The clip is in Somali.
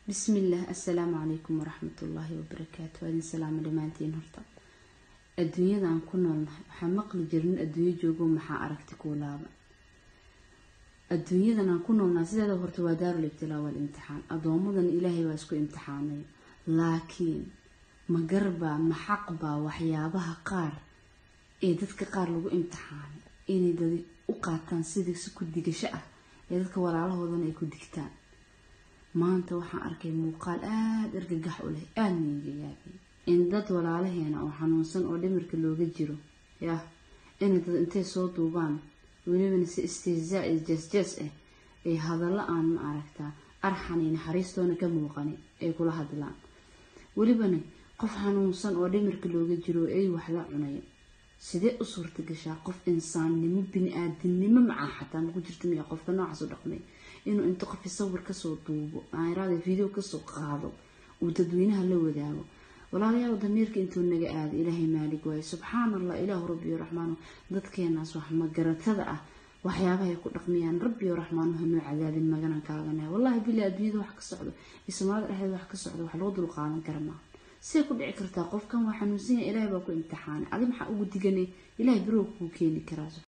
بسم الله. السلام عليكم ورحمة الله وبركاته. وإن سلام دمانتين هرتا الدنيا دان كنا حمق لجرن الدنيا جوجو محا أركتك ولابا الدنيا دان كنا الناس هذا هرتا ودار الابتلاء والامتحان أضومضا إلهي واسكو امتحاني لكن مقربة محقبة وحيابها قار دادك قار لغو امتحاني إني دادي أقاتان سيدك سكو ديقشاء دادك وراله وضان ايكو ديكتان maanta waxaan arkay muuqaal aad argagax u leh aanniga yaabay in dad walaalaheena oo xanuunsan oo dhimirka looga jiro in dad intay soo duubaan weliba si istihzaa jees ee hadallo aan ma aragtaa arxaniin xariistoona ka muuqani ay kula hadlaan welibana qof xanuunsan oo dhimirka looga jiro ay wax la cunay sidee u suurta gashaa qof insaannimo bini'aadamnimo macaa xataa ku jirta miya qofka noocaas u dhaqmay inuu inta qof sawir ka soo duubo aayraada video ka soo qaado oo dadweynaha la wadaago walaalayaal damiirka intuu naga aad ilaahay maalig way subhanallah ilaahu rabbi rahmaanu dadkeenaas wax ma garatada ah waxyaabaha ku dhaqmiyaan rabbi rahmaanu hanu cadaadin maganan kaagana wallahi bilaa adduunyada wax ka socdo ismaad dhaxay wax ka socdo wax loo dul qaadan karama si ku dhici kartaa qofkan waxa xanuunsan ilaahay baa ku imtixaan adi maxaa ugu diganay ilaahay biroo ku keeni karaa